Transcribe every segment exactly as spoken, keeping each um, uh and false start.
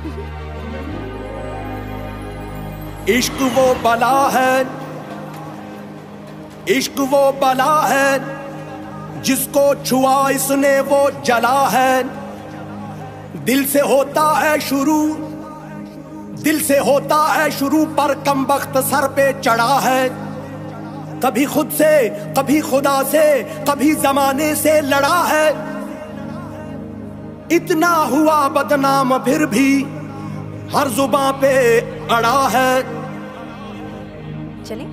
इश्क वो बला है, इश्क वो बला है, जिसको छुआ इसने वो जला है। दिल से होता है शुरू, दिल से होता है शुरू, पर कमबख्त सर पे चढ़ा है। कभी खुद से, कभी खुदा से, कभी जमाने से लड़ा है। इतना हुआ बदनाम फिर भी हर जुबां पे अड़ा है। चलिए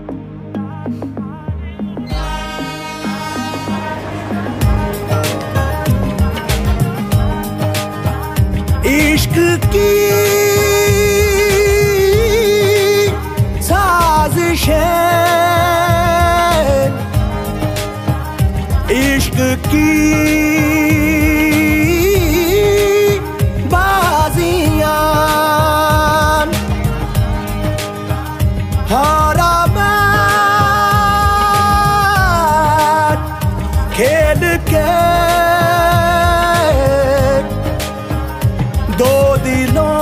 इश्क की साजिशें, इश्क की बाजियां, हारा मैं खेल के दो दिलों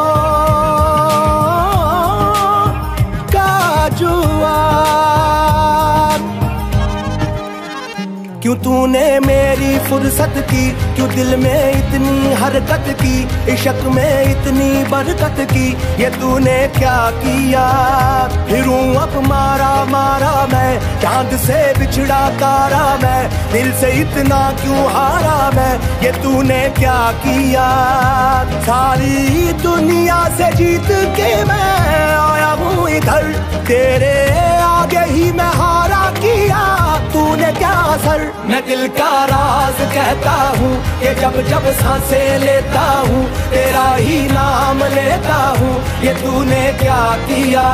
का जुआ। क्यों तूने मेरी फुर्सत की, क्यों दिल में इतनी हरकत की, इश्क में इतनी बरकत की, ये तूने क्या किया। फिरूं अब मारा मारा मैं, चांद से बिछड़ा तारा मैं, दिल से इतना क्यों हारा मैं, ये तूने क्या किया। सारी दुनिया से जीत के मैं आया हूँ इधर, तेरे आगे ही मैं हारा किया, तूने क्या असर। मैं दिल का राज कहता हूँ कि जब जब सांसें लेता हूँ, तेरा ही नाम लेता हूँ, ये तूने क्या किया।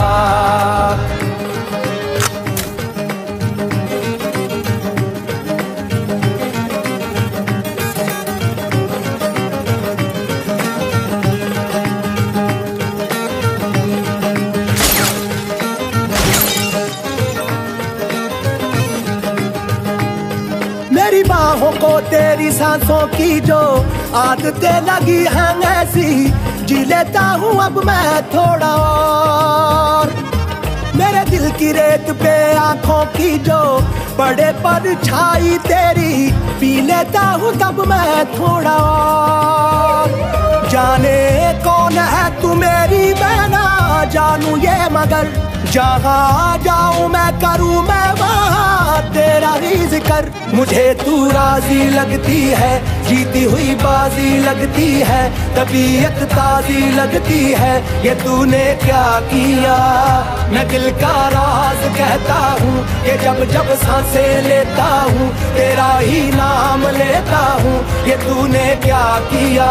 मेरी बाहों को तेरी सांसों की जो आदतें लगी हैं ऐसी, जी लेता हूँ अब मैं थोड़ा और। मेरे दिल की रेत पे आंखों की जो बड़े पर छाई तेरी, पी लेता हूँ तब मैं थोड़ा और। जाने कौन है तू मेरी, मैं ना जानू ये मगर, जहाँ जाऊँ मैं करूँ मैं वहाँ तेरा ही जिक्र। मुझे तू राजी लगती है, जीती हुई बाजी लगती है, तबीयत ताजी लगती है, ये तूने क्या किया। मैं दिल का राज कहता हूँ कि जब जब सांसें लेता हूँ, तेरा ही नाम लेता हूँ, ये तूने क्या किया।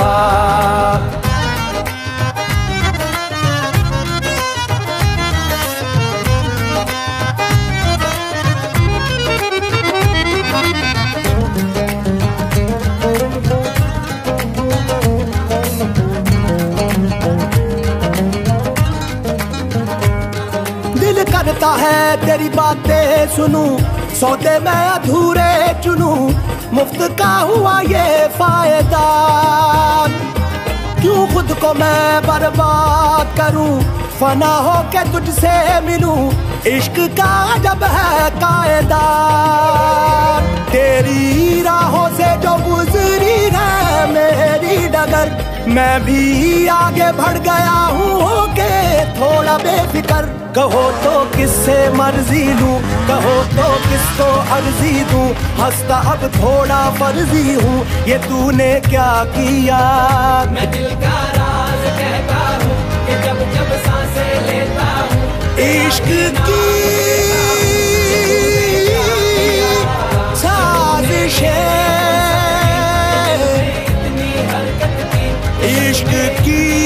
दिल करता है तेरी बातें सुनूं, सौदे में अधूरे चुनूं, मुफ्त का हुआ ये फायदा। क्यों खुद को मैं बर्बाद करूं, फना हो के तुझसे मिलूं, इश्क का जब है कायदा। तेरी राहों से जो गुजरी है मेरी डगर, मैं भी आगे बढ़ गया हूँ होके थोड़ा बेफिकर। कहो तो किससे मर्जी लूं, कहो तो किसको अर्जी दूं, हंसता अब थोड़ा फर्जी हूँ, ये तूने क्या किया। मैं दिल का राज कहता हूँ कि जब जब सांसें लेता हूँ, इश्क की साजिशें, इतनी हरकत की, इश्क की